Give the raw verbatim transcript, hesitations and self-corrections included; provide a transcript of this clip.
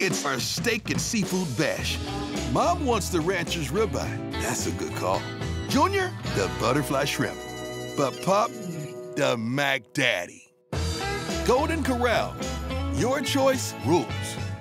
It's our steak and seafood bash. Mom wants the rancher's ribeye. That's a good call. Junior, the butterfly shrimp. But Pop, the Mac Daddy. Golden Corral. Your choice rules.